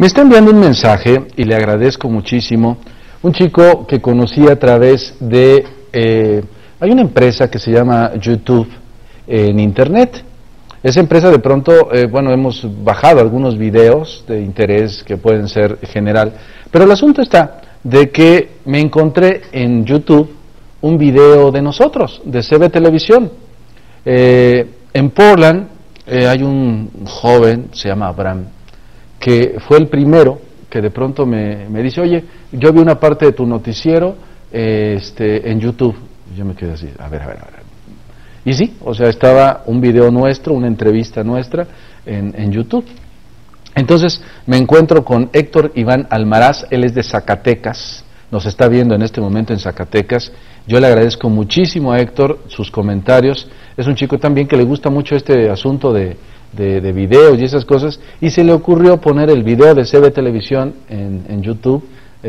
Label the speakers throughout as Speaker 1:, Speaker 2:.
Speaker 1: Me está enviando un mensaje y le agradezco muchísimo. Un chico que conocí a través de... hay una empresa que se llama YouTube en Internet. Esa empresa de pronto, bueno, hemos bajado algunos videos de interés que pueden ser general, pero el asunto está de que me encontré en YouTube un video de nosotros, de CB Televisión. En Portland hay un joven, se llama Abraham, que fue el primero que de pronto me dice, oye, yo vi una parte de tu noticiero en YouTube. Y yo me quedé así, a ver. Y sí, o sea, estaba un video nuestro, una entrevista nuestra en YouTube. Entonces me encuentro con Héctor Iván Almaraz, él es de Zacatecas, nos está viendo en este momento en Zacatecas. Yo le agradezco muchísimo a Héctor sus comentarios. Es un chico también que le gusta mucho este asunto de videos y esas cosas, y se le ocurrió poner el video de CB Televisión en YouTube,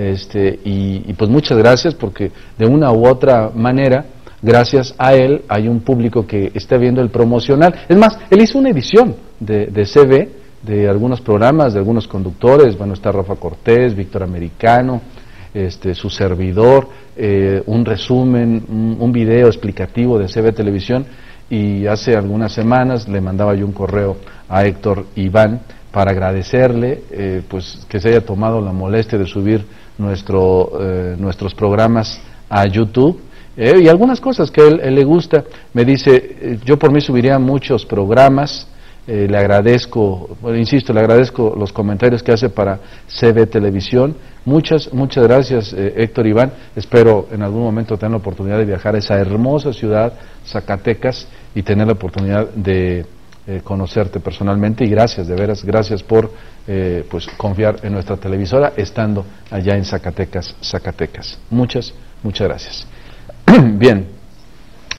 Speaker 1: y pues muchas gracias, porque de una u otra manera, gracias a él, hay un público que está viendo el promocional. Es más, él hizo una edición de CB, de algunos programas, de algunos conductores. Bueno, está Rafa Cortés, Víctor Americano, su servidor, un resumen, un video explicativo de CB Televisión. Y hace algunas semanas le mandaba yo un correo a Héctor Iván para agradecerle pues que se haya tomado la molestia de subir nuestros programas a YouTube, y algunas cosas que a él le gusta. Me dice, yo por mí subiría muchos programas. Le agradezco, bueno, insisto, le agradezco los comentarios que hace para CB Televisión. Muchas gracias, Héctor Iván. Espero en algún momento tener la oportunidad de viajar a esa hermosa ciudad, Zacatecas, y tener la oportunidad de conocerte personalmente. Y gracias, de veras, gracias por pues confiar en nuestra televisora estando allá en Zacatecas. Muchas gracias. Bien.